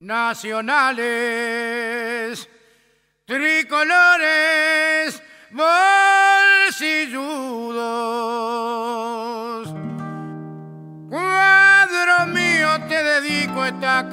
nacionales, tricolores, bolsilludos. Cuadro mío, te dedico esta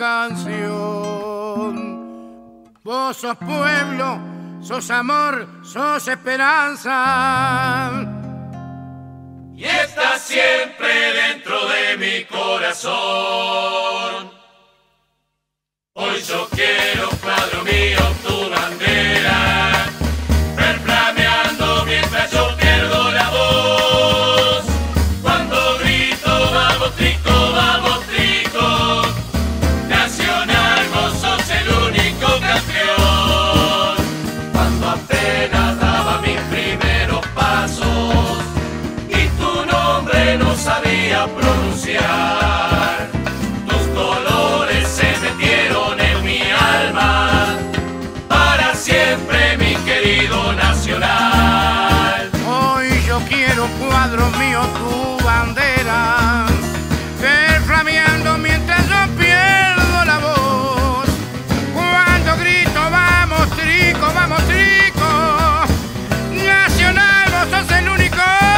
canción. Vos sos pueblo, sos amor, sos esperanza. Y estás siempre dentro de mi corazón. Hoy yo quiero, cuadro mío, tu bandera, ver flameando mientras yo pierdo la voz. Cuando grito, vamos trico, nacional, vos sos el único campeón. Cuando apenas daba mis primeros pasos y tu nombre no sabía pronunciar, tus colores se metieron en mi alma, para siempre mi querido nacional. Hoy yo quiero, cuadro mío, tu bandera, ver flameando mientras yo pierdo la voz. Cuando grito, vamos trico, nacional, vos sos el único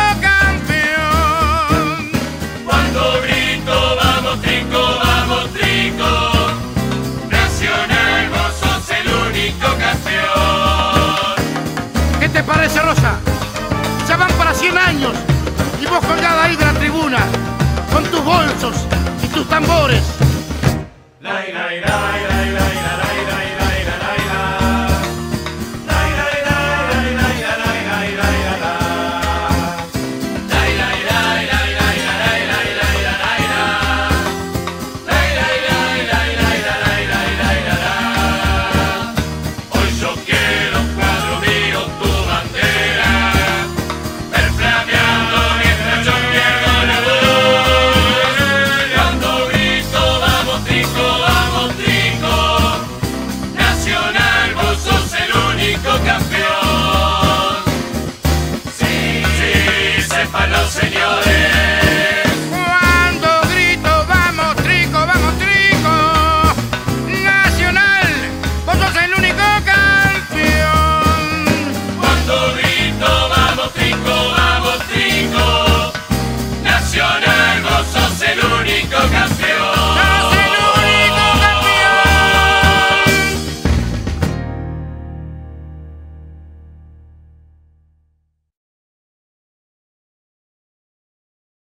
campeón. Cuando grito, vamos trico, nacional, vos sos el único campeón. ¿Qué te parece, Rosa? Ya van para 100 años y vos colgada ahí de la tribuna con tus bolsos y tus tambores.